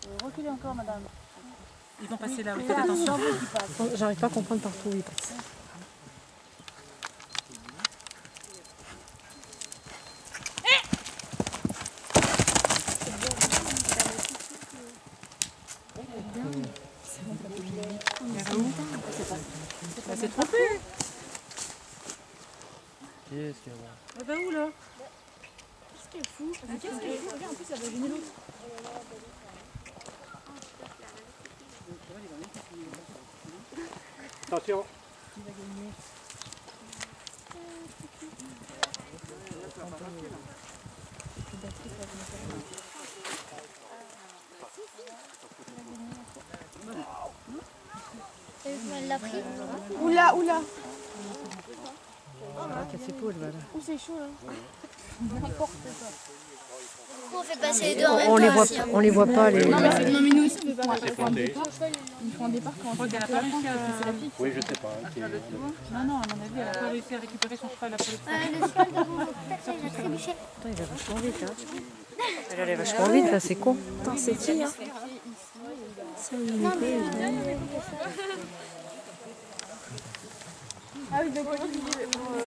Reculez encore, madame. Ils vont passer là, oui, faites attention. J'arrive pas à comprendre partout où ils passent. Elle s'est trompée. Qu'est-ce qu'il y a là? Elle va où là? Qu'est-ce qu'elle fout? Qu'est-ce qu'elle fout? Regarde, en plus, ça va gêner l'autre. Attention. Tu vas gagner. Elle l'a pris. Oula, oula. Ouh, c'est chaud là. On fait passer les deux en même On les temps voit, aussi, hein. on les voit pas les. Non, mais nous aussi, on peut pas. C'est fondé. Ils font un départ quand on Je crois qu'elle n'a pas réussi à... Oui, je sais pas. Non, non, à mon avis, elle n'a pas réussi à récupérer son cheval après le Le cheval de vous, peut-être il a trébuché. Attends, il va vachement vite hein. Elle allait vachement vite là, c'est con. Attends, c'est qui hein? Non, mais Ah oui, donc